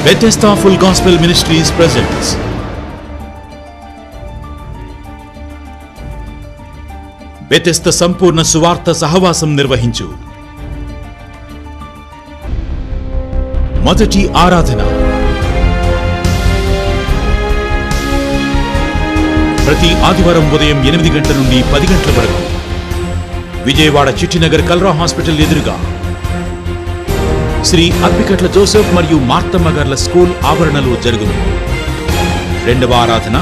Bethesda Full Gospel Ministries presents Bethesda సంపూర్ణ సువార్త సహవాసం నిర్వహించు మొదటి ఆరాధన ప్రతి ఆదివారం ఉదయం 8 గంటల నుండి 10 గంటల వరకు విజయవాడ చిట్టినగర్ కల్రా హాస్పిటల్ ఎదురుగా శ్రీ అప్పికట్ల జోసెఫ్ మరియు మార్తమ్మ గార్ల స్కూల్ ఆవరణలో జరుగును. రెండవ ఆరాధన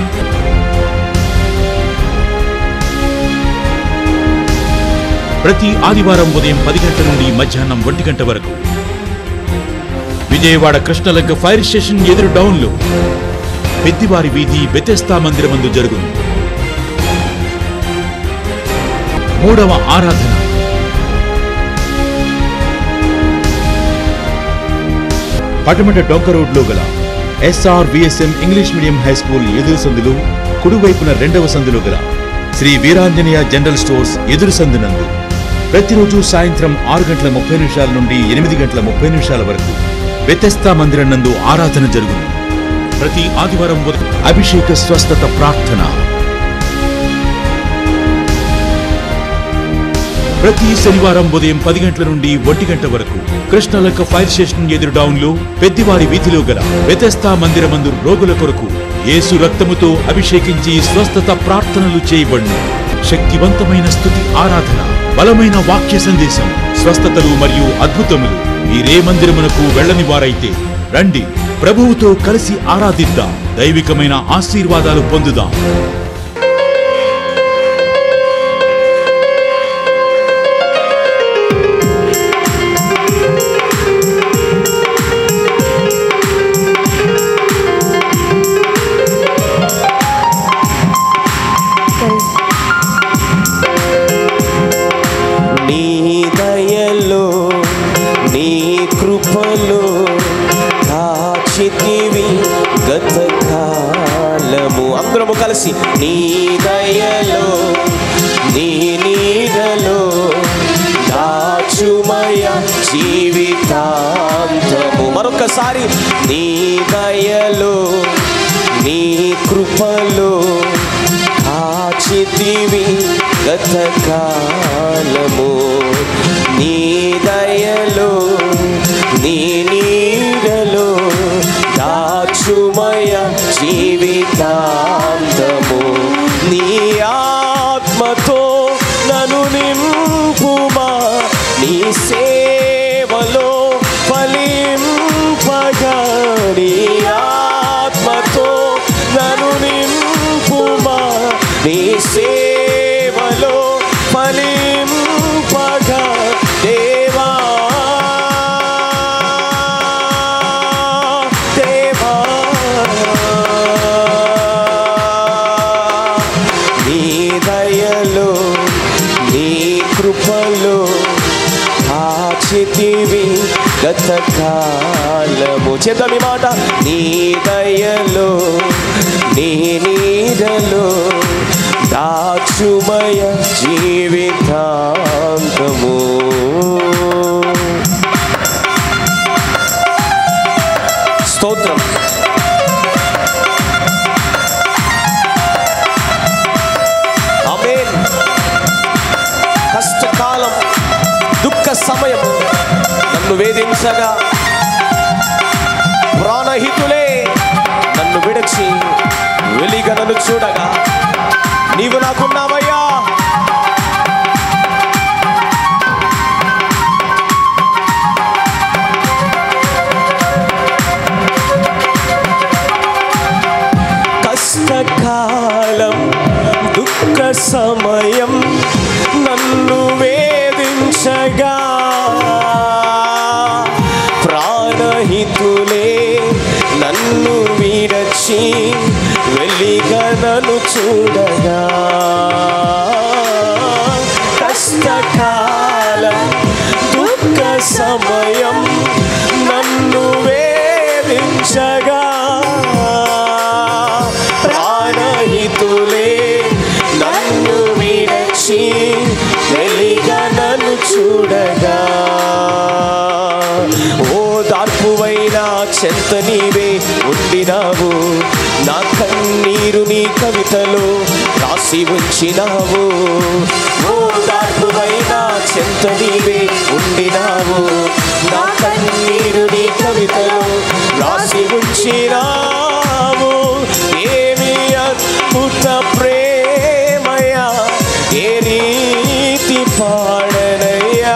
ప్రతి ఆదివారం ఉదయం 10 గంటల నుండి మధ్యాహ్నం 1 గంట వరకు విజయవాడ కృష్ణలంక ఫైర్ స్టేషన్ ఎదురు డౌన్లో పెద్దివారి వీధి బెతెస్దా మందిరమందు జరుగును. మూడవ ఆరాధన పటమట డొంక రోడ్లో గల SRVSM English medium high school ఎదురు సందులు కుడివైపున రెండవ సందులో గల శ్రీ వీరాంజనేయ జనరల్ స్టోర్స్ ఎదురు సందునందు ప్రతిరోజు సాయంత్రం 6:30 నుండి 8:30 వరకు బెతెస్దా మందిరం నందు ఆరాధన జరుగును. ప్రతి ఆదివారం అభిషేక స్వస్థత ప్రార్థన, ప్రతి శనివారం ఉదయం 10 గంటల నుండి 1 గంట వరకు కృష్ణలంక ఫైర్ స్టేషన్ ఎదురు డౌన్లో పెద్దివారి వీధిలో గల బెతెస్దా మందిరమందు రోగుల కొరకు యేసు రక్తముతో అభిషేకించి స్వస్థత ప్రార్థనలు చేయబడును. శక్తివంతమైన స్తుతి ఆరాధన, బలమైన వాక్య సందేశం, స్వస్థతలు మరియు అద్భుతములు. మీరే మందిరమునకు వెళ్ళని వారైతే రండి, ప్రభువుతో కలిసి ఆరాధిద్దాం, దైవికమైన ఆశీర్వాదాలు పొందుదాం. అందరము కలిసి నీ దయలో నీ నీడలో దాచుమయ జీవితాంతము. మరొకసారి నీ దయలో నీ కృపలో కాచితివి గతకాలము. నీ దయలో నీ నీడలో దాచుమయ జీవితాంతము. నీ ఆత్మతో నన్ను నింపుమా, నీ సేవలో ఫలింపగా. నీ ఆత్మతో నన్ను నింపుమా, నీ సేవలో ఫలింపగా. దేవా కృపలో కాచితివి గతకాలము. చేద్దాం ఈ మాట. నీ దయలో నీ నీడలో దాచుమయ జీవితాంతము. స్తోత్రం. ఆమేన్. కష్టకాలం, దుఃఖ సమయం నన్ను వేధించగా, ప్రాణహితులే నన్ను విడిచి వెలిగా నన్ను చూడగా, నీవు నాకున్నావయ్యా. కష్టకాలం, దుఃఖ సమయం నన్ను వేధించగా, ప్రాణహితులే నన్ను విడచి వెలిగా నన్ను చూడగా. కష్టకాలం, దుఃఖ సమయం నన్ను వేధించగా, ప్రాణహితులే నన్ను విడచి వెలిగా నన్ను చూడగా. ఓ దార్పువైన చెంత నీవే నీ కవితలో రాసి ఉంచినావు. ఓదార్పువైనా చెంత నీవే ఉండినావు. నా కన్నీరు నీ కవితలో రాసి ఉంచినావు. ఏమి అద్భుత ప్రేమయా, ఏ రీతి పాడనయ్యా.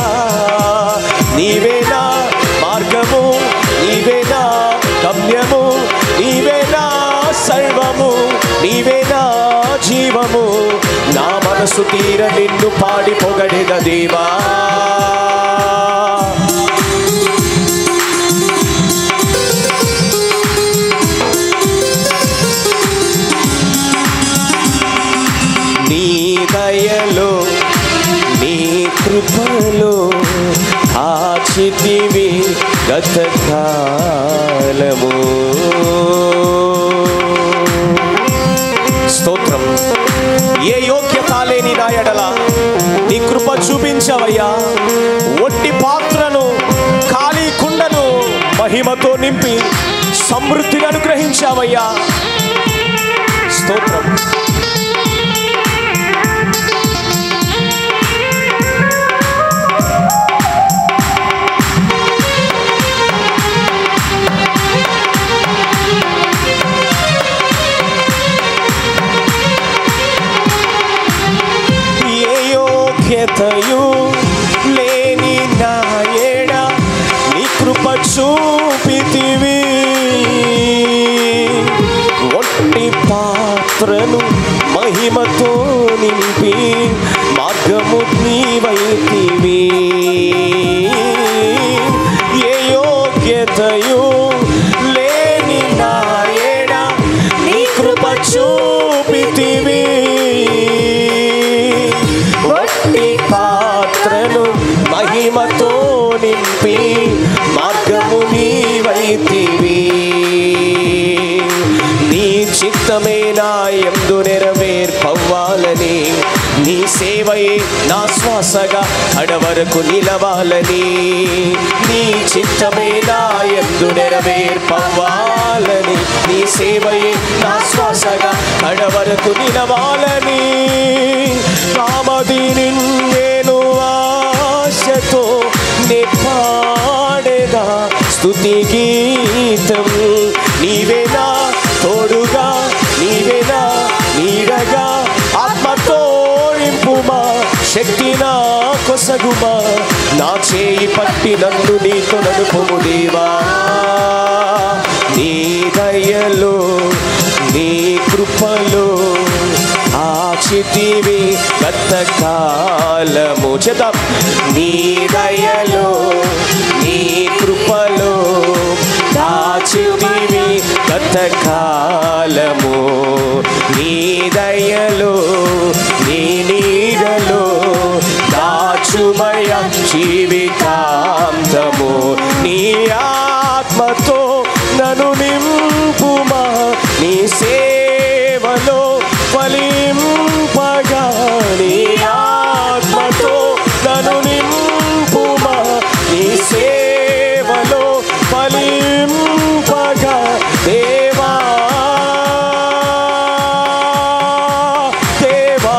నీవేనా మార్గము, నీవేనా గమ్యము, నీవేనా సర్వము, నీవేనా జీవము. నా మనసు తీర నిన్ను పాడి పొగడెద దేవా. నీ దయలో నీ కృపలో కాచితివి గతకాలము. స్తోత్రం. ఏ యోగ్యత లేని నా ఎడల నీ కృప చూపించవయ్యా. ఒట్టి పాత్రను, ఖాళీ కుండను మహిమతో నింపి సమృద్ధిని అనుగ్రహించావయ్యా. స్తోత్రం. యోగ్యతయు లేని నా ఎడ నీ కృప చూపితివి. ఒట్టి పాత్రను మహిమతో నింపి మార్గము నీవైతివి. ఏ యోగ్యతయు లేని నా ఎడ నీ కృప చూపితివి. పాత్రను మహిమతో నింపి మార్గము నీవైతివి. నీ చిత్తమే నా యందు నెరవేర్పవ్వాలని, నీ సేవయే నా శ్వాసగా అడవరకు నిలవాలని. నీ చిత్తమే నా యందు నెరవేర్పవ్వాలని, నీ సేవయే నా శ్వాసగా అడవరకు నిలవాలని. రామది నిన్నేను ఆశతో నే పాడేదా స్తుతి గీతం. నీవేనా తోడుగా, నీవేనా నీడగా, ఆత్మతో నింపుమా, శక్తి నా కొసగుమా. నా చేయి పట్టి నన్ను నీతో నడుపుము దేవా. నీ దయలో నీ కృపలో ఆచితివి గతకాలము. చేద్దాం. నీ దయలో నీ కృపలో దాచితివి గతకాలము. నీ దయలో నీ నీడలో దాచుమయ జీవితాంతము. నీ ఆత్మతో నన్ను నింపుమా, నీ సేవలో ఫలింపగా. నీ ఆత్మతో నన్ను నింపుమా, నీ సేవలో ఫలింపగా దేవా. దేవా.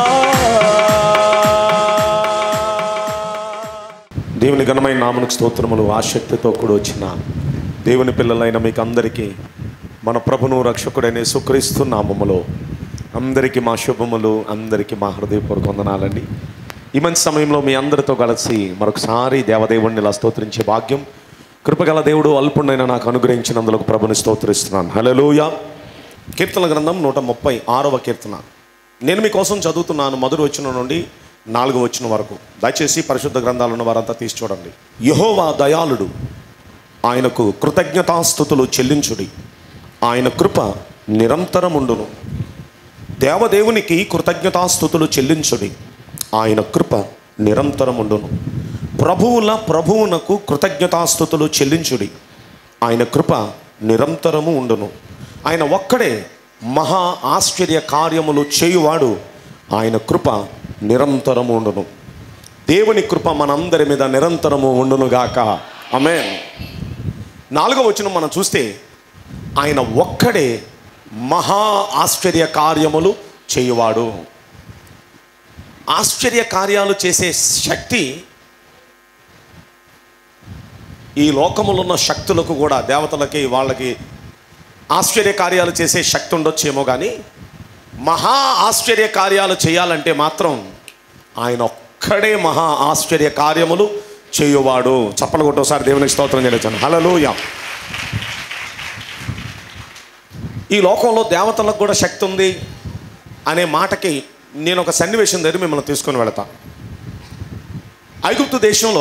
దేవుని ఘనమైన నామమునకు స్తోత్రములు. ఆసక్తితో కూడా వచ్చిన దేవుని పిల్లలైన మీకు అందరికీ మన ప్రభును రక్షకుడైన యేసుక్రీస్తు నామములో అందరికీ మా శుభములు, అందరికీ మా హృదయపూర్వక వందనాలండి. ఈ మంచి సమయంలో మీ అందరితో కలిసి మరొకసారి దేవదేవుడిని ఇలా స్తోత్రించే భాగ్యం కృపగల దేవుడు అల్పుడైన నాకు అనుగ్రహించినందుకు ప్రభుని స్తోత్రిస్తున్నాను. హల్లెలూయా. కీర్తన గ్రంథం 136వ కీర్తన నేను మీకోసం చదువుతున్నాను. మొదటి వచనం నుండి 4వ వచనం వరకు. దయచేసి పరిశుద్ధ గ్రంథాలు ఉన్న వారంతా తీసి చూడండి. యెహోవా దయాళుడు, ఆయనకు కృతజ్ఞతాస్తుతులు చెల్లించుడి. ఆయన కృప నిరంతరముండును. దేవదేవునికి కృతజ్ఞతాస్తుతులు చెల్లించుడి. ఆయన కృప నిరంతరముండును. ప్రభువుల ప్రభువునకు కృతజ్ఞతాస్తుతులు చెల్లించుడి. ఆయన కృప నిరంతరము ఉండును. ఆయన ఒక్కడే మహా ఆశ్చర్య కార్యములు చేయువాడు. ఆయన కృప నిరంతరము ఉండును. దేవుని కృప మనందరి మీద నిరంతరము ఉండునుగాక. ఆమేన్. 4వ వచనం మనం చూస్తే ఆయన ఒక్కడే మహా ఆశ్చర్య కార్యములు చేయువాడు. ఆశ్చర్య కార్యాలు చేసే శక్తి ఈ లోకములో ఉన్న శక్తులకు కూడా, దేవతలకి వాళ్ళకి ఆశ్చర్య కార్యాలు చేసే శక్తి ఉండొచ్చేమో, కానీ మహా ఆశ్చర్య కార్యాలు చేయాలంటే మాత్రం ఆయన ఒక్కడే మహా ఆశ్చర్య కార్యములు చేయువాడు. చప్పలు కొట్టోసారి దేవునికి స్తోత్రం చేయొచ్చాను. హల్లెలూయా. ఈ లోకంలో దేవతలకు కూడా శక్తి ఉంది అనే మాటకి నేను ఒక సన్నివేశం దగ్గర మిమ్మల్ని తీసుకొని వెళతా. ఐగుప్తు దేశంలో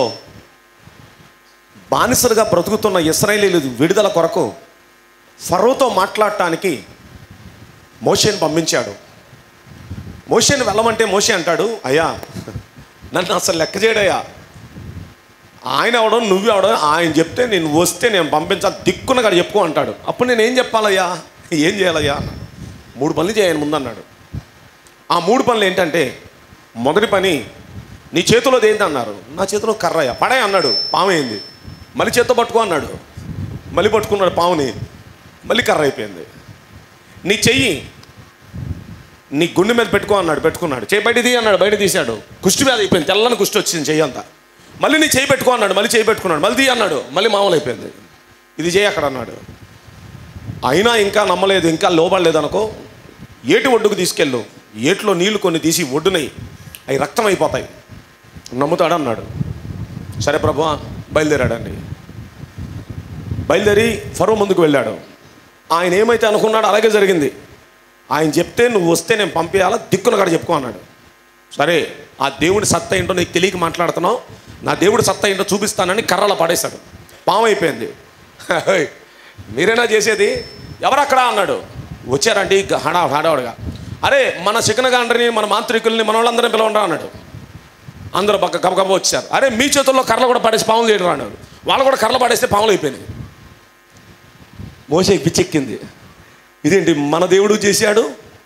బానిసలుగా బ్రతుకుతున్న ఇశ్రాయేలీయుల విడుదల కొరకు ఫరోతో మాట్లాడటానికి మోషేని పంపించాడు. మోషేని వెళ్ళమంటే మోషే అంటాడు, అయ్యా నన్ను అసలు లెక్క చేయడయ్యా, ఆయన అవడం నువ్వు అవడం, ఆయన చెప్తే నేను వస్తే నేను పంపించాలి, దిక్కున కాడ చెప్పుకో అంటాడు. అప్పుడు నేను ఏం చెప్పాలయ్యా, ఏం చేయాలయ్యా? 3 పనులు చేయను ముందన్నాడు. ఆ 3 పనులు ఏంటంటే, మొదటి పని, నీ చేతిలోది ఏంటి అన్నారు. నా చేతిలో కర్రయ్యా. పడే అన్నాడు, పాము అయింది. మళ్ళీ చేత్తో పట్టుకో అన్నాడు, మళ్ళీ పట్టుకున్నాడు పాముని, మళ్ళీ కర్ర అయిపోయింది. నీ చెయ్యి నీ గుండె మీద పెట్టుకో అన్నాడు, పెట్టుకున్నాడు. చెయ్యి బయట తీ అన్నాడు, బయట తీశాడు. కుష్టి వ్యాధి అయిపోయింది, తెల్లని కుష్టి వచ్చింది చెయ్యి అంతా. మళ్ళీ నీ చెయ్యి పెట్టుకో అన్నాడు, మళ్ళీ చెయ్యి పెట్టుకున్నాడు. మళ్ళీ తీ అన్నాడు, మళ్ళీ మామూలు అయిపోయింది. ఇది చేయి అక్కడ అన్నాడు. అయినా ఇంకా నమ్మలేదు, ఇంకా లోబడలేదు అనుకో, ఏటి ఒడ్డుకు తీసుకెళ్ళు, ఏట్లో నీళ్లు కొన్ని తీసి ఒడ్డునై అవి రక్తం అయిపోతాయి, నమ్ముతాడు అన్నాడు. సరే ప్రభువా, బయలుదేరాడండి. బయలుదేరి ఫరో ముందుకు వెళ్ళాడు. ఆయన ఏమైతే అనుకున్నాడో అలాగే జరిగింది. ఆయన చెప్తే నువ్వు వస్తే నేను పంపించాలా, దిక్కున కాడ చెప్పుకో అన్నాడు. సరే, ఆ దేవుడి సత్తా ఏంటో నీకు తెలియక మాట్లాడుతున్నావు, నా దేవుడి సత్తా ఏంటో చూపిస్తానని కర్రలో పడేశాడు. పాము అయిపోయింది. మీరేనా చేసేది, ఎవరక్కడ అన్నాడు. వచ్చారండి హడావుడిగా. అరే మన చికనగాండ్రిని, మన మాంత్రికుల్ని, మన వాళ్ళందరినీ పిలవండి అన్నాడు. అందరూ పక్క గబగబ వచ్చారు. అరే మీ చేతుల్లో కర్రలు కూడా పడేసి పాములు చేయడం అన్నాడు. వాళ్ళు కూడా కర్రలు పడేస్తే పాములు అయిపోయినాయి. మోషేకి పిచ్చెక్కింది. ఇదేంటి, మన దేవుడు చేశాడు,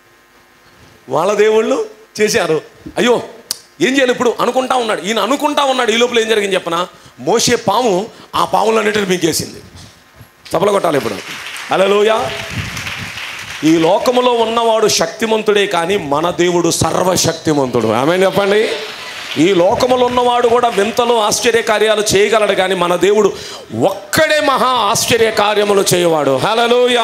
వాళ్ళ దేవుళ్ళు చేశారు, అయ్యో ఏం చేయాలి ఇప్పుడు అనుకుంటా ఉన్నాడు. ఈయన అనుకుంటా ఉన్నాడు. ఈ లోపల ఏం జరిగింది చెప్పనా, మోషే పాము ఆ పాములన్నిటిని మింగేసింది. చప్పలు కొట్టాలి ఇప్పుడు. హల్లెలూయా. ఈ లోకములో ఉన్నవాడు శక్తిమంతుడే, కానీ మన దేవుడు సర్వశక్తిమంతుడు. ఆమేన్ చెప్పండి. ఈ లోకములో ఉన్నవాడు కూడా వింతలు ఆశ్చర్య కార్యాలు చేయగలడు, కానీ మన దేవుడు ఒక్కడే మహా ఆశ్చర్య కార్యములు చేయవాడు. హల్లెలూయా.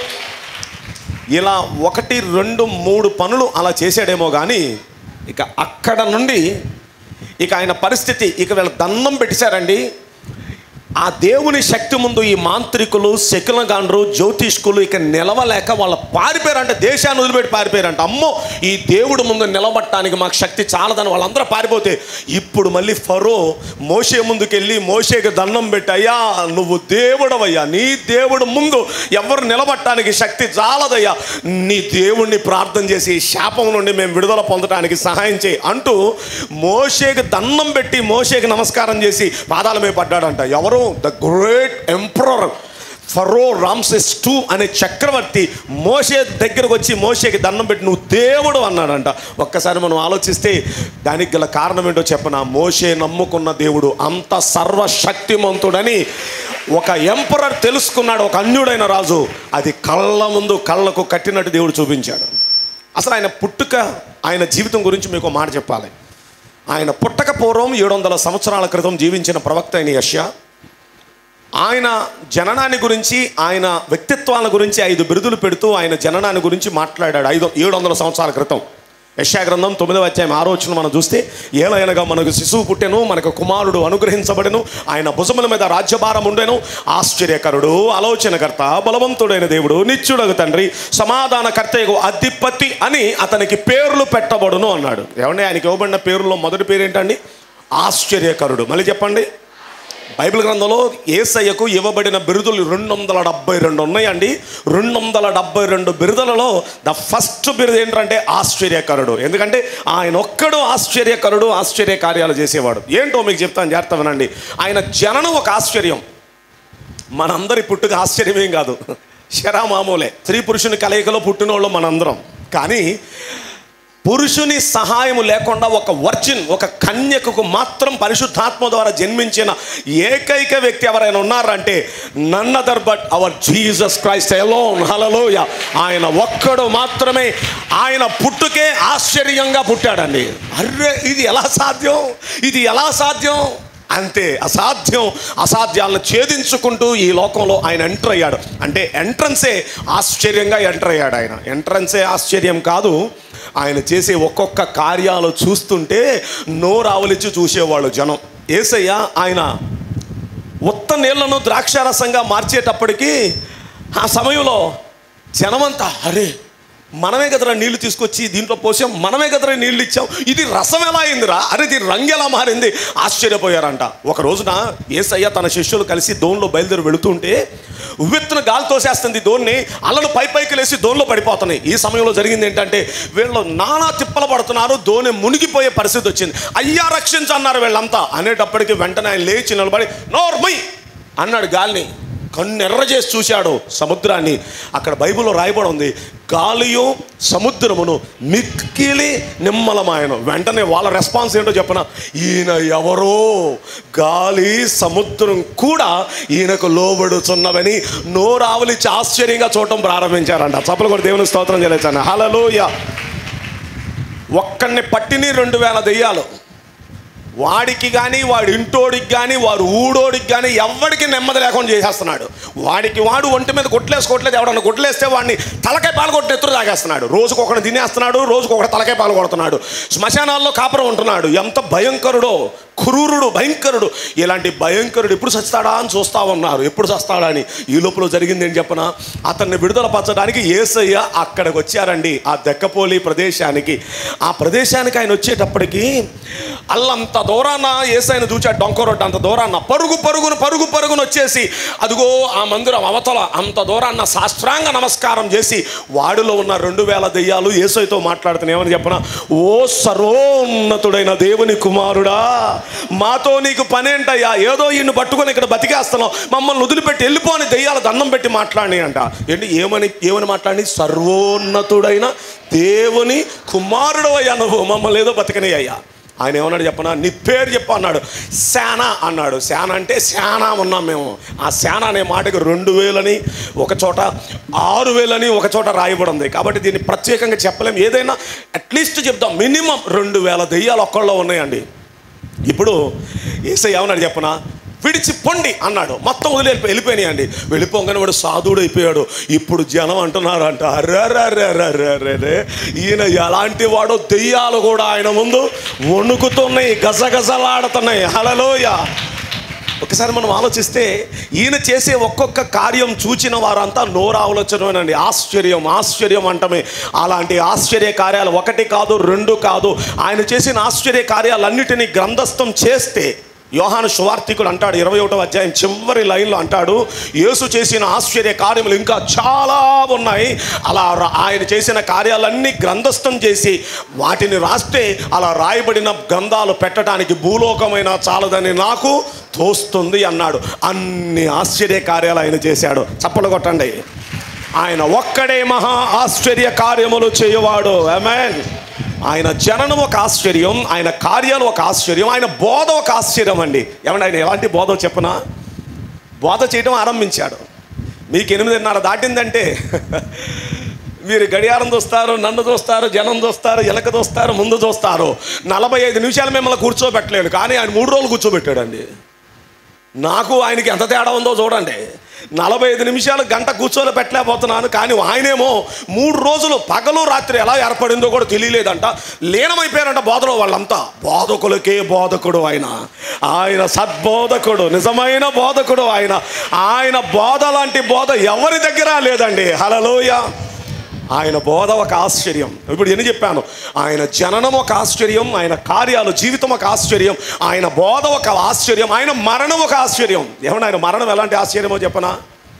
ఇలా 1, 2, 3 పనులు అలా చేశాడేమో కానీ ఇక అక్కడ నుండి ఇక ఆయన పరిస్థితి, ఇక వీళ్ళ దండం పెట్టేశారండి. ఆ దేవుని శక్తి ముందు ఈ మాంత్రికులు, శకునగాండ్రు, జ్యోతిష్కులు ఇక నిలవలేక వాళ్ళు పారిపోయారంట. దేశాన్ని వదిలిపెట్టి పారిపోయారంట. అమ్మో, ఈ దేవుడు ముందు నిలబడటానికి మాకు శక్తి చాలదని వాళ్ళందరూ పారిపోతే, ఇప్పుడు మళ్ళీ ఫరో మోషే ముందుకెళ్ళి మోషేకి దండం పెట్టి, అయ్యా నువ్వు దేవుడవయ్యా, నీ దేవుడు ముందు ఎవరు నిలబడటానికి శక్తి చాలదయ్యా, నీ దేవుణ్ణి ప్రార్థన చేసి శాపం నుండి మేము విడుదల పొందడానికి సహాయం చేయి అంటూ మోషేకి దండం పెట్టి మోషేకి నమస్కారం చేసి పాదాల మీద పడ్డాడంట. ఎవరు? The great emperor pharaoh Ramses II అనే చక్రవర్తి మోషే దగ్గరకు వచ్చి మోషేకి దండం పెట్టి నువ్వు దేవుడు అన్నాడంట. ఒక్కసారి మనం ఆలోచిస్తే దానికి గల కారణం ఏంటో చెప్పనా, మోషే నమ్ముకున్న దేవుడు అంత సర్వశక్తిమంతుడని ఒక ఎంపరర్ తెలుసుకున్నాడు. ఒక అన్యుడైన రాజు అది కళ్ళ ముందు కళ్ళకు కట్టినట్టు దేవుడు చూపించాడు. అసలు ఆయన పుట్టుక, ఆయన జీవితం గురించి మీకు మాట చెప్పాలి. ఆయన పుట్టక పూర్వం 700 సంవత్సరాల క్రితం జీవించిన ప్రవక్త అయిన యెషయా, ఆయన జననాన్ని గురించి, ఆయన వ్యక్తిత్వాల గురించి 5 బిరుదులు పెడుతూ ఆయన జననాన్ని గురించి మాట్లాడాడు 700 సంవత్సరాల క్రితం. యెషయా గ్రంథం 9వ అధ్యాయం 6వ వచనం మనం చూస్తే, ఏలయనగా మనకు శిశువు పుట్టెను, మనకు కుమారుడు అనుగ్రహించబడెను, ఆయన భుజముల మీద రాజ్యభారం ఉండెను, ఆశ్చర్యకరుడు, ఆలోచనకర్త, బలవంతుడైన దేవుడు, నిత్యుడగు తండ్రి, సమాధానకర్తయగు అధిపతి అని అతనికి పేర్లు పెట్టబడును అన్నాడు. ఏమంటే ఆయనకి ఇవ్వబడిన పేరులో మొదటి పేరు ఏంటండి? ఆశ్చర్యకరుడు. మళ్ళీ చెప్పండి. బైబిల్ గ్రంథంలో యేసయ్యకు ఇవ్వబడిన బిరుదులు 272 ఉన్నాయండి. 272 బిరుదులలో ద ఫస్ట్ బిరుదు ఏంటంటే ఆశ్చర్యకరుడు. ఎందుకంటే ఆయన ఒక్కడు ఆశ్చర్యకరుడు, ఆశ్చర్య కార్యాలు చేసేవాడు. ఏంటో మీకు చెప్తాను, జాగ్రత్త వినండి. ఆయన జననం ఒక ఆశ్చర్యం. మనందరి పుట్టుక ఆశ్చర్యమేం కాదు, శరా మామూలే. స్త్రీ పురుషుని కలయికలో పుట్టిన వాళ్ళు మనందరం. కానీ పురుషుని సహాయము లేకుండా ఒక వర్జిన్, ఒక కన్యకకు మాత్రం పరిశుద్ధాత్మ ద్వారా జన్మించిన ఏకైక వ్యక్తి ఎవరైనా ఉన్నారంటే none other but our Jesus Christ alone. Hallelujah. ఆయన ఒక్కడు మాత్రమే. ఆయన పుట్టుకే ఆశ్చర్యంగా పుట్టాడండి. అర్రే, ఇది ఎలా సాధ్యం, ఇది ఎలా సాధ్యం? అంతే, అసాధ్యం. అసాధ్యాలను ఛేదించుకుంటూ ఈ లోకంలో ఆయన ఎంటర్ అయ్యాడు. అంటే ఎంట్రన్సే ఆశ్చర్యంగా ఎంటర్ అయ్యాడు. ఆయన ఎంట్రన్సే ఆశ్చర్యం కాదు, ఆయన చేసే ఒక్కొక్క కార్యాలు చూస్తుంటే నోరావులిచ్చి చూసేవాళ్ళు జనం. యేసయ్య ఆయన ఉత్త నీళ్లను ద్రాక్షారసంగా మార్చేటప్పటికీ ఆ సమయంలో జనమంతా, అరే మనమే కదరా నీళ్లు తీసుకొచ్చి దీంట్లో పోసాం, మనమే కదరా నీళ్ళు ఇచ్చాం, ఇది రసం ఎలా అయిందిరా, అరే దీని రంగు ఎలా మారింది, ఆశ్చర్యపోయారంట. ఒక రోజున యేసయ్య తన శిష్యులు కలిసి దోణిలో బయలుదేరి వెళుతుంటే ఉవ్వెత్తున గాలి తోసేస్తుంది దోణిని, అలలు పైకి లేచి దోణిలో పడిపోతున్నాయి. ఈ సమయంలో జరిగింది ఏంటంటే వీళ్ళు నానా తిప్పలు పడుతున్నారు, దోణి మునిగిపోయే పరిస్థితి వచ్చింది. అయ్యా రక్షించన్నారు వీళ్ళంతా. అనేటప్పటికి వెంటనే ఆయన లేచి నిలబడి నోర్మై అన్నాడు గాలిని. కన్నెర్ర చేసి చూశాడు సముద్రాన్ని. అక్కడ బైబిల్లో రాయబడి ఉంది, గాలియు సముద్రమును మిక్కిలి నిమ్మలమాయను. వెంటనే వాళ్ళ రెస్పాన్స్ ఏంటో చెప్పన, ఈయన ఎవరో, గాలి సముద్రం కూడా ఈయనకు లోబడుచున్నవని నోరావులిచ్చి ఆశ్చర్యంగా చూడటం ప్రారంభించారంట. చప్పలు కూడా దేవుని స్తోత్రం చేయలేచాను. హల్లెలూయా. ఒక్కడిని పట్టిని 2000 దెయ్యాలు. వాడికి కానీ, వాడి ఇంటోడికి కానీ, వాడు ఊడోడికి కానీ ఎవరికి నెమ్మది లేకుండా చేసేస్తున్నాడు. వాడికి వాడు ఒంటి మీద కొట్లేసుకోవట్లేదు. ఎవడన్నా కొట్లేస్తే వాడిని తలకాయ పాలు కొట్టి ఎత్తురు తాగేస్తున్నాడు. రోజుకొకటి తినేస్తున్నాడు, రోజుకొకటి తలకాయ పాలు కొడుతున్నాడు. శ్మశానాల్లో కాపురం ఉంటున్నాడు. ఎంత భయంకరుడో, క్రూరుడు, భయంకరుడు. ఇలాంటి భయంకరుడు ఎప్పుడు చస్తాడా అని చూస్తూ ఉన్నారు, ఎప్పుడు చస్తాడా అని. ఈ లోపల జరిగింది ఏం చెప్పనా, అతన్ని విడుదల పరచడానికి యేసయ్య అక్కడికి వచ్చారండి, ఆ దెక్కపోలి ప్రదేశానికి. ఆ ప్రదేశానికి ఆయన వచ్చేటప్పటికి అల్లంత దూరాన యేసయ్యను చూచాడు. డొంక రొడ్డు అంత దూరాన పరుగును వచ్చేసి అదిగో ఆ మందిరం అవతల అంత దూరాన్న సాష్టాంగ నమస్కారం చేసి వాడిలో ఉన్న 2000 దెయ్యాలు యేసయ్యతో మాట్లాడుతున్నాయి. ఏమని చెప్పనా, ఓ సర్వోన్నతుడైన దేవుని కుమారుడా, మాతో నీకు పనేంటయ్యా, ఏదో ఈయన్ని పట్టుకొని ఇక్కడ బతికేస్తున్నావు, మమ్మల్ని వదిలిపెట్టి వెళ్ళిపోని దెయ్యాల దండం పెట్టి మాట్లాడి అంట. ఏంటి ఏమని మాట్లాడి, సర్వోన్నతుడైన దేవుని కుమారుడు అయ్యా, నువ్వు మమ్మల్ని ఏదో బతికనే అయ్యా. ఆయన ఏమన్నాడు చెప్పనా, నీ పేరు చెప్పు అన్నాడు. శానా అన్నాడు. శానా అంటే శానా ఉన్నాం మేము. ఆ శానా అనే మాటకి 2000 అని ఒక చోట, 6000 అని ఒక చోట రాయబడి ఉంది. కాబట్టి దీన్ని ప్రత్యేకంగా చెప్పలేము. ఏదైనా అట్లీస్ట్ చెప్తాం, మినిమం 2000 దెయ్యాలు ఒక్కళ్ళలో ఉన్నాయండి. ఇప్పుడు యేసయ్య ఏమన్నాడు చెప్పనా, విడిచి పొండి అన్నాడు. మొత్తం వెళ్ళిపోయినాయండి. వెళ్ళిపోగానే వాడు సాధుడు అయిపోయాడు. ఇప్పుడు జనం అంటున్నారు అంట, అర్రర్రర్రర్రర్రే ఈయన ఎలాంటి వాడో, దెయ్యాలు కూడా ఆయన ముందు వణుకుతున్నాయి, గజగజలాడుతున్నాయి. హల్లెలూయా. ఒకసారి మనం ఆలోచిస్తే ఈయన చేసే ఒక్కొక్క కార్యం చూచిన వారంతా నోరావులొచ్చడమేనండి. ఆశ్చర్యం అంటమే. అలాంటి ఆశ్చర్య కార్యాలు 1 కాదు 2 కాదు. ఆయన చేసిన ఆశ్చర్య కార్యాలన్నిటినీ గ్రంథస్థం చేస్తే యోహాను సువార్తికుడు అంటాడు 21వ అధ్యాయం చివరి లైన్లో అంటాడు, యేసు చేసిన ఆశ్చర్య కార్యములు ఇంకా చాలా ఉన్నాయి. అలా ఆయన చేసిన కార్యాలన్నీ గ్రంథస్థం చేసి వాటిని రాస్తే అలా రాయబడిన గ్రంథాలు పెట్టడానికి భూలోకమైన చాలదని నాకు తోస్తుంది అన్నాడు. అన్ని ఆశ్చర్య కార్యాలు ఆయన చేశాడు. చప్పలు కొట్టండి. ఆయన ఒక్కడే మహా ఆశ్చర్య కార్యములు చేయవాడు. ఆమేన్. ఆయన జననం ఒక ఆశ్చర్యం, ఆయన కార్యాలు ఒక ఆశ్చర్యం, ఆయన బోధ ఒక ఆశ్చర్యం అండి. ఏమంటే ఆయన ఎలాంటి బోధ చెప్పనా, బోధ చేయడం ఆరంభించాడు. మీకు 8:30 దాటిందంటే మీరు గడియారం చూస్తారు, నన్ను చూస్తారు, జనం చూస్తారు, ఎలక చూస్తారు, ముందు చూస్తారు. 45 నిమిషాలు మిమ్మల్ని కూర్చోబెట్టలేడు, కానీ ఆయన 3 రోజులు కూర్చోబెట్టాడండి. నాకు ఆయనకి ఎంత తేడా ఉందో చూడండి. 45 నిమిషాలు గంట కూర్చోలో పెట్టలేకపోతున్నాను, కానీ ఆయనేమో 3 రోజులు పగలు రాత్రి ఎలా ఏర్పడిందో కూడా తెలియలేదంట. లీనమైపోయారంట బోధలో వాళ్ళంతా. బోధకులకే బోధకుడు ఆయన సద్బోధకుడు, నిజమైన బోధకుడు ఆయన బోధ లాంటి బోధ ఎవరి దగ్గర లేదండి. హల్లెలూయా. ఆయన బోధ ఒక ఆశ్చర్యం. ఇప్పుడు ఎన్ని చెప్పాను, ఆయన జననం ఒక ఆశ్చర్యం, ఆయన కార్యాలు జీవితం ఒక ఆశ్చర్యం, ఆయన బోధ ఒక ఆశ్చర్యం, ఆయన మరణం ఒక ఆశ్చర్యం. ఏమన్నా ఆయన మరణం ఎలాంటి ఆశ్చర్యమో చెప్పనా,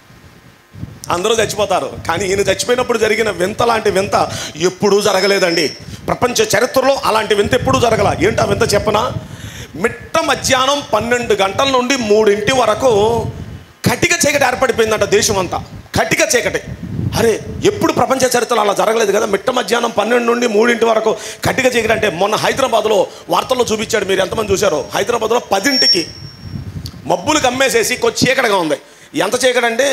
అందరూ చచ్చిపోతారు, కానీ ఈయన చచ్చిపోయినప్పుడు జరిగిన వింత లాంటి వింత ఎప్పుడూ జరగలేదండి. ప్రపంచ చరిత్రలో అలాంటి వింత ఎప్పుడూ జరగల. ఏంటా వింత చెప్పనా, మిట్ట మధ్యాహ్నం 12 గంటల నుండి 3 వరకు కటిక చీకటి ఏర్పడిపోయిందంట దేశం అంతా. కటిక చీకటి. అరే ఎప్పుడు ప్రపంచ చరిత్రలో అలా జరగలేదు కదా. మిట్ట మధ్యాహ్నం 12 నుండి 3 వరకు కట్టిక చీకటి. అంటే మొన్న హైదరాబాద్లో వార్తల్లో చూపించాడు, మీరు ఎంతమంది చూశారో. హైదరాబాద్లో 10ంటికి మబ్బులు కమ్మేసేసి కొంచెం చీకటిగా ఉంది. ఎంత చీకటి అంటే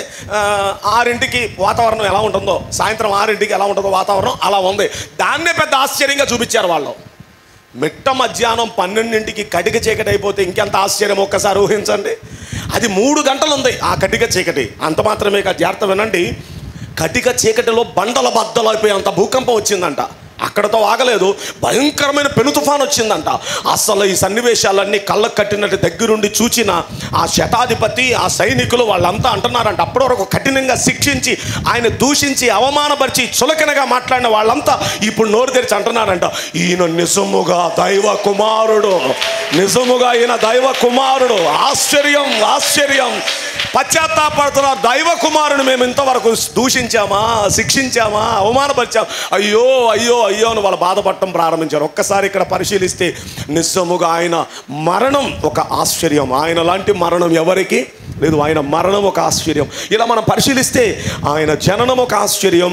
6ంటికి వాతావరణం ఎలా ఉంటుందో, సాయంత్రం 6ంటికి ఎలా ఉంటుందో వాతావరణం అలా ఉంది. దాన్నే పెద్ద ఆశ్చర్యంగా చూపించారు వాళ్ళు. మిట్ట మధ్యాహ్నం 12ంటికి కటిక చీకటి అయిపోతే ఇంకెంత ఆశ్చర్యం ఒక్కసారి ఊహించండి. అది 3 గంటలు ఉంది ఆ కటిక చీకటి. అంత మాత్రమే కాదు, జాగ్రత్త వినండి. కటిక చీకటిలో బండల బద్దలు అయిపోయి అంత భూకంపం వచ్చిందంట. అక్కడతో ఆగలేదు, భయంకరమైన పెను తుఫాను వచ్చిందంట. అసలు ఈ సన్నివేశాలన్నీ కళ్ళకు కట్టినట్టు దగ్గరుండి చూచిన ఆ శతాధిపతి, ఆ సైనికులు వాళ్ళంతా అంటున్నారంట, అప్పటి వరకు కఠినంగా శిక్షించి ఆయన దూషించి అవమానపరిచి చులకనగా మాట్లాడిన వాళ్ళంతా ఇప్పుడు నోరు తెరిచి అంటున్నారంట, ఈయన నిజముగా దైవ కుమారుడు, నిజముగా ఈయన దైవ కుమారుడు. ఆశ్చర్యం, ఆశ్చర్యం. పశ్చాత్తాపడుతున్న దైవ కుమారుని మేము ఇంతవరకు దూషించామా, శిక్షించామా, అవమానపరిచాం, అయ్యో అయ్యో అయ్యో అని వాళ్ళు బాధపడటం ప్రారంభించారు. ఒక్కసారి ఇక్కడ పరిశీలిస్తే నిజముగా ఆయన మరణం ఒక ఆశ్చర్యం. ఆయన లాంటి మరణం ఎవరికి లేదు. ఆయన మరణం ఒక ఆశ్చర్యం. ఇలా మనం పరిశీలిస్తే ఆయన జననం ఒక ఆశ్చర్యం,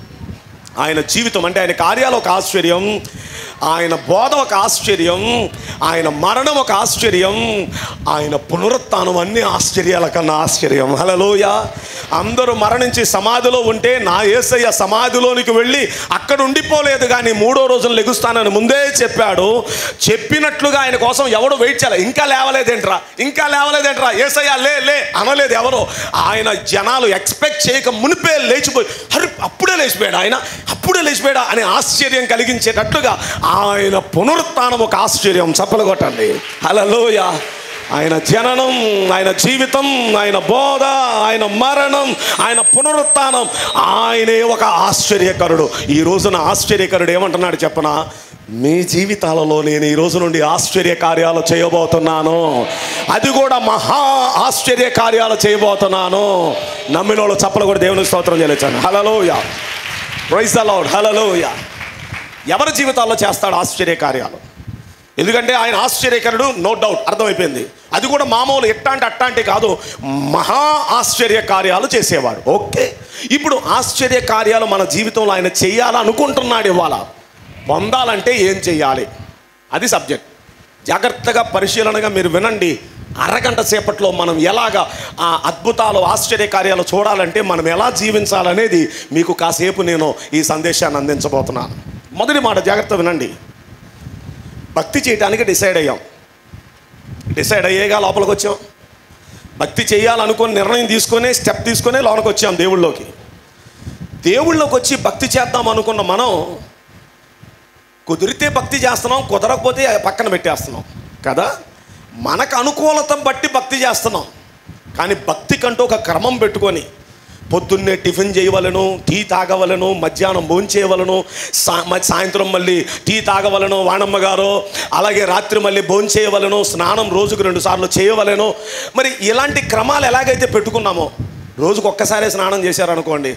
ఆయన జీవితం అంటే ఆయన కార్యాలు ఒక ఆశ్చర్యం, ఆయన బోధ ఒక ఆశ్చర్యం, ఆయన మరణం ఒక ఆశ్చర్యం, ఆయన పునరుత్థానం అన్ని ఆశ్చర్యాల కన్నా ఆశ్చర్యం. హల్లెలూయా. అందరూ మరణించి సమాధిలో ఉంటే నా యేసయ్య సమాధిలోనికి వెళ్ళి అక్కడ ఉండిపోలేదు, కానీ 3వ రోజున లెగుస్తానని ముందే చెప్పాడు. చెప్పినట్లుగా ఆయన కోసం ఎవడు వెయిట్ చేయాలి. ఇంకా లేవలేదేంట్రా, ఇంకా లేవలేదేంట్రా, యేసయ్య లే లే అనలేదు ఎవరు. ఆయన జనాలు ఎక్స్పెక్ట్ చేయక మునిపే లేచిపోయి, అరే అప్పుడే లేచిపోయాడు ఆయన, అప్పుడే లేచిపోయాడా అని ఆశ్చర్యం కలిగించేటట్లుగా ఆయన పునరుత్థానం ఒక ఆశ్చర్యం. చప్పలు కొట్టండి. హల్లెలూయా. ఆయన జననం, ఆయన జీవితం, ఆయన బోధ, ఆయన మరణం, ఆయన పునరుత్థానం, ఆయనే ఒక ఆశ్చర్యకరుడు. ఈ రోజున ఆశ్చర్యకరుడు ఏమంటున్నాడు చెప్పనా? మీ జీవితాలలో నేను ఈ రోజు నుండి ఆశ్చర్య కార్యాలు చేయబోతున్నాను, అది కూడా మహా ఆశ్చర్య కార్యాలు చేయబోతున్నాను. నమ్మిన వాళ్ళు చప్పలు కూడా దేవునికి స్తోత్రం చేయలేచాను. Hallelujah. Praise the Lord. Hallelujah. ఎవరి జీవితాల్లో చేస్తాడు ఆశ్చర్య కార్యాలు? ఎందుకంటే ఆయన ఆశ్చర్యకరుడు, నో డౌట్, అర్థమైపోయింది. అది కూడా మామూలు అట్టాంటి కాదు, మహా ఆశ్చర్య కార్యాలు చేసేవాడు. ఓకే, ఇప్పుడు ఆశ్చర్య కార్యాలు మన జీవితంలో ఆయన చేయాలనుకుంటున్నాడు. ఇవాళ పొందాలంటే ఏం చేయాలి, అది సబ్జెక్ట్. జాగ్రత్తగా పరిశీలనగా మీరు వినండి. అరగంట సేపట్లో మనం ఎలాగా ఆ అద్భుతాలు, ఆశ్చర్య కార్యాలు చూడాలంటే మనం ఎలా జీవించాలనేది మీకు కాసేపు నేను ఈ సందేశాన్ని అందించబోతున్నాను. మొదటి మాట జాగ్రత్త వినండి. భక్తి చేయడానికి డిసైడ్ అయ్యాం. డిసైడ్ అయ్యేగా లోపలికి వచ్చాం. భక్తి చేయాలనుకుని నిర్ణయం తీసుకొని స్టెప్ తీసుకొని లోపలికి వచ్చాం దేవుళ్ళలోకి. దేవుళ్ళలోకి వచ్చి భక్తి చేద్దాం అనుకున్న మనం కుదిరితే భక్తి చేస్తున్నాం, కుదరకపోతే పక్కన పెట్టేస్తున్నాం కదా. మనకు అనుకూలత బట్టి భక్తి చేస్తున్నాం, కానీ భక్తికంటూ ఒక క్రమం పెట్టుకొని పొద్దున్నే టిఫిన్ చేయవలను, టీ తాగవలను, మధ్యాహ్నం భోంచేయవలను, సాయంత్రం మళ్ళీ టీ తాగవలను వాణమ్మ గారు, అలాగే రాత్రి మళ్ళీ భోంచేయవలను, స్నానం రోజుకు 2 సార్లు చేయవలను. మరి ఇలాంటి క్రమాలు ఎలాగైతే పెట్టుకున్నామో, రోజుకు ఒక్కసారే స్నానం చేశారనుకోండి,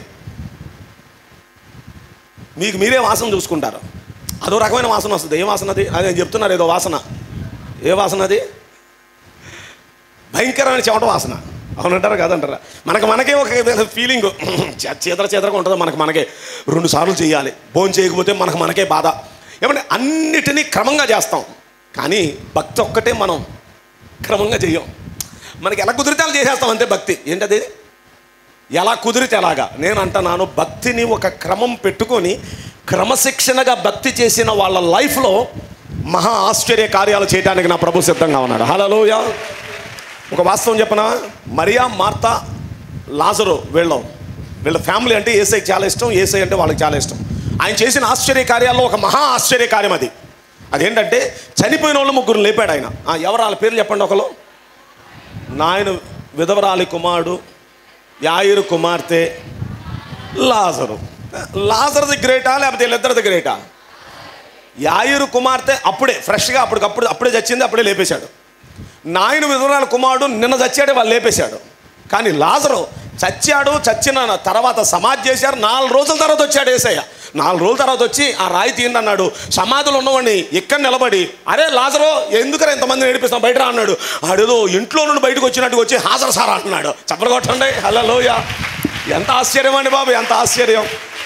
మీకు మీరే వాసన చూసుకుంటారు. అదో రకమైన వాసన వస్తుంది. ఏ వాసన అది? అది నేను చెప్తున్నారు, ఏదో వాసన. ఏ వాసన అది? భయంకరమైన చెమట వాసన. అవునంటారా కాదంటారా? మనకే ఒక ఫీలింగ్, చేదరగా ఉంటుందో మనకే 2 సార్లు చేయాలి, భోజనం చేయకపోతే మనకే బాధ. ఏమంటే అన్నిటినీ క్రమంగా చేస్తాం, కానీ భక్తి ఒక్కటే మనం క్రమంగా చెయ్యం. మనకి ఎలా కుదిరితే అలా చేసేస్తాం అంతే. భక్తి ఏంటది? ఎలా కుదిరితే ఎలాగా. నేను అంటున్నాను, భక్తిని ఒక క్రమం పెట్టుకొని క్రమశిక్షణగా భక్తి చేసిన వాళ్ళ లైఫ్లో మహా ఆశ్చర్య కార్యాలు చేయడానికి నా ప్రభు సిద్ధంగా ఉన్నాడు. హల్లెలూయా. ఒక వాస్తవం చెప్పనా? మరియా, మార్తా, లాజరు వీళ్ళ ఫ్యామిలీ అంటే యేసయ్యకి చాలా ఇష్టం, యేసయ్య అంటే వాళ్ళకి చాలా ఇష్టం. ఆయన చేసిన ఆశ్చర్య కార్యాల్లో ఒక మహా ఆశ్చర్య కార్యం అదేంటంటే చనిపోయిన వాళ్ళు 3 లేపాడు ఆయన. ఎవరు వాళ్ళ పేర్లు చెప్పండి. ఒకరు నాయన విధవరాలి కుమారుడు, యాయిరు కుమార్తె, లాజరు. లాజర్ది గ్రేటా లేకపోతే వీళ్ళిద్దరిది గ్రేటా? యాయిరు కుమార్తె అప్పుడే ఫ్రెష్గా అప్పుడే చచ్చింది, అప్పుడే లేపేశాడు. నాయన విధవరాలి కుమారుడు నిన్న చచ్చాడే, వాళ్ళు లేపేశాడు. కానీ లాజరు చచ్చిన తర్వాత సమాధి చేశారు. 4 రోజుల తర్వాత వచ్చాడు యేసయ్య. 4 రోజుల తర్వాత వచ్చి ఆ రాయి తీయండి అన్నాడు. సమాధిలో ఉన్నవాడిని ఇక్కడ నిలబడి, అరే లాజరు ఎందుకరా ఇంతమందిని ఏడిపిస్తాం, బయట రా అన్నాడు. ఆడేదో ఇంట్లో నుండి బయటకు వచ్చినట్టుగా వచ్చి హాజరు సారా అంటున్నాడు. చప్పలు కొట్టండి. హల్లెలూయా. ఎంత ఆశ్చర్యం అండి బాబు, ఎంత ఆశ్చర్యం!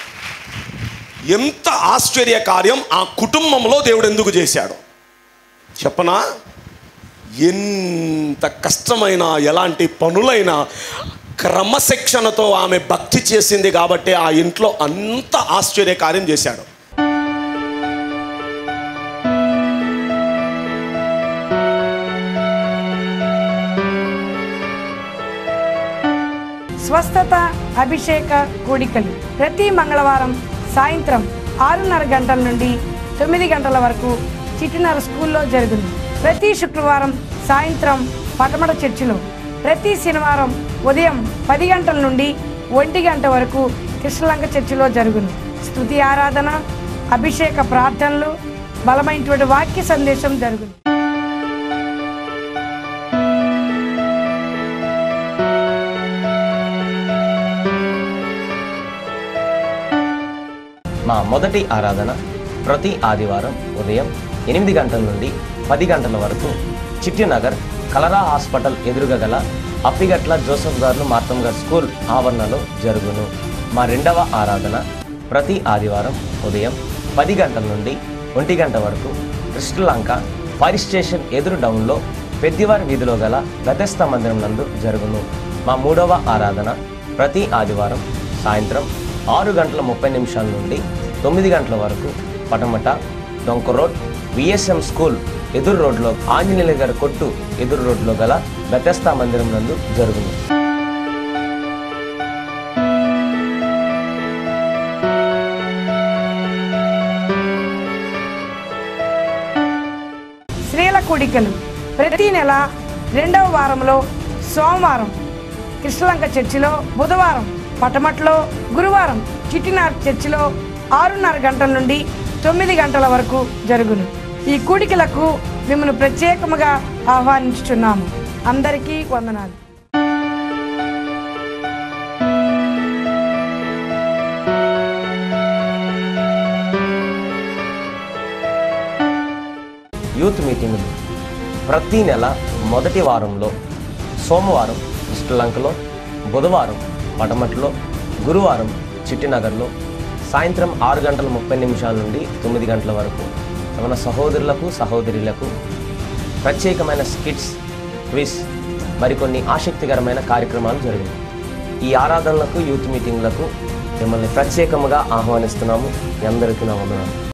ఎంత ఆశ్చర్య కార్యం ఆ కుటుంబంలో దేవుడు ఎందుకు చేశాడు చెప్పనా? ఎంత కష్టమైన ఎలాంటి పనులైనా క్రమశిక్షణతో ఆమె భక్తి చేసింది కాబట్టి ఆ ఇంట్లో అంత ఆశ్చర్య కార్యం చేశాడు. స్వస్థత అభిషేక కూడికలు ప్రతి మంగళవారం సాయంత్రం 6:30 గంటల నుండి 9 గంటల వరకు చిట్టినర స్కూల్లో జరుగును. ప్రతి శుక్రవారం సాయంత్రం పటమట చర్చిలో, ప్రతి శనివారం ఉదయం 10 గంటల నుండి 1 గంట వరకు కృష్ణలంక చర్చిలో జరుగును. స్తుతి ఆరాధన, అభిషేక ప్రార్థనలు, బలమైనటువంటి వాక్య సందేశం జరుగును. మా మొదటి ఆరాధన ప్రతి ఆదివారం ఉదయం 8 గంటల నుండి 10 గంటల వరకు చిట్టినగర్ కలరా హాస్పిటల్ ఎదురుగా గల అప్పిగట్ల జోసఫ్ గారు మార్తమ్ గారు స్కూల్ ఆవరణలో జరుగును. మా రెండవ ఆరాధన ప్రతి ఆదివారం ఉదయం 10 గంటల నుండి 1 గంట వరకు కృష్ణలంక ఫైర్ స్టేషన్ ఎదురు డౌన్లో పెద్దివారి వీధిలో గల బెతెస్దా మందిరం నందు జరుగును. మా మూడవ ఆరాధన ప్రతి ఆదివారం సాయంత్రం 6:30 నుండి 9 గంటల వరకు పటమట డొంక రోడ్ విఎస్ఎం స్కూల్ ఎదురు రోడ్లో ఆంజనేయుల గారి కొట్టు ఎదురు రోడ్లో గల బెతెస్దా మందిరం నందు జరుగును. స్త్రీల కూడికలు ప్రతి నెల 2వ వారంలో సోమవారం కృష్ణలంక చర్చిలో, బుధవారం పటమట్లో, గురువారం చిట్టినార్ చర్చిలో 6:30 గంటల నుండి 9 గంటల వరకు జరుగును. ఈ కూడికలకు మిమ్మల్ని ప్రత్యేకముగా ఆహ్వానించుచున్నాము. అందరికీ వందనాలు. యూత్ మీటింగులు ప్రతి నెల మొదటి వారంలో సోమవారం కృష్ణలంకలో, బుధవారం పటమట్లో, గురువారం చిట్టినగర్లో సాయంత్రం 6:30 నుండి 9 గంటల వరకు మన సహోదరులకు సహోదరులకు ప్రత్యేకమైన స్కిట్స్, క్విజ్, మరికొన్ని ఆసక్తికరమైన కార్యక్రమాలు జరిగాయి. ఈ ఆరాధనలకు యూత్ మీటింగ్లకు మిమ్మల్ని ప్రత్యేకముగా ఆహ్వానిస్తున్నాము. మీ అందరికీ నా వందనాలు.